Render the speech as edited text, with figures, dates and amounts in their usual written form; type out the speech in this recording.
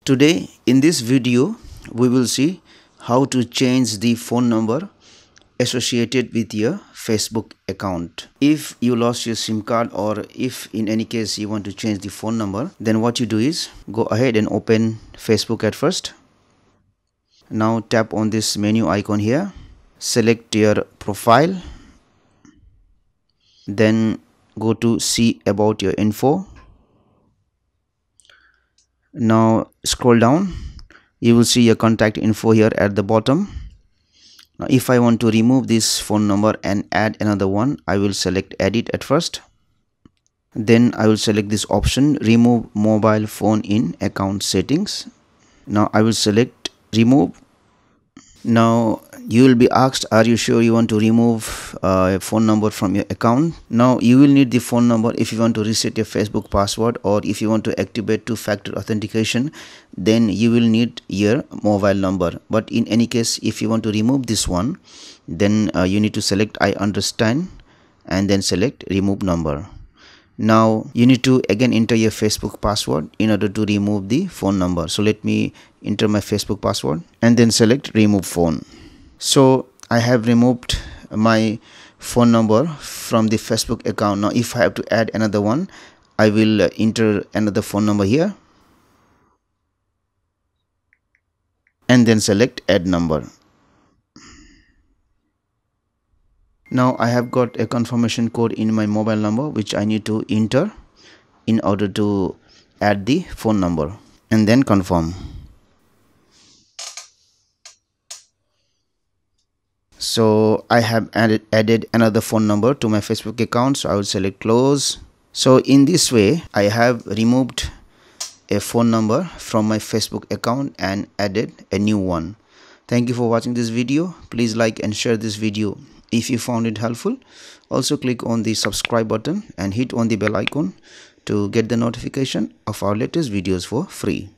Today in this video we will see how to change the phone number associated with your Facebook account. If you lost your SIM card, or if in any case you want to change the phone number, then what you do is go ahead and open Facebook at first. Now tap on this menu icon here, select your profile, then go to see about your info. Now scroll down, you will see your contact info here at the bottom. Now if I want to remove this phone number and add another one, I will select edit at first. Then I will select this option, remove mobile phone in account settings. Now I will select remove. Now you will be asked, are you sure you want to remove a phone number from your account? Now you will need the phone number if you want to reset your Facebook password, or if you want to activate two-factor authentication, then you will need your mobile number. But in any case, if you want to remove this one, then you need to select I understand and then select remove number. Now you need to again enter your Facebook password in order to remove the phone number. So let me enter my Facebook password and then select remove phone. So I have removed my phone number from the Facebook account. Now if I have to add another one, I will enter another phone number here and then select add number. Now I have got a confirmation code in my mobile number which I need to enter in order to add the phone number, and then confirm. So I have added another phone number to my Facebook account, so I will select close. So in this way I have removed a phone number from my Facebook account and added a new one. Thank you for watching this video. Please like and share this video if you found it helpful. Also click on the subscribe button and hit on the bell icon to get the notification of our latest videos for free.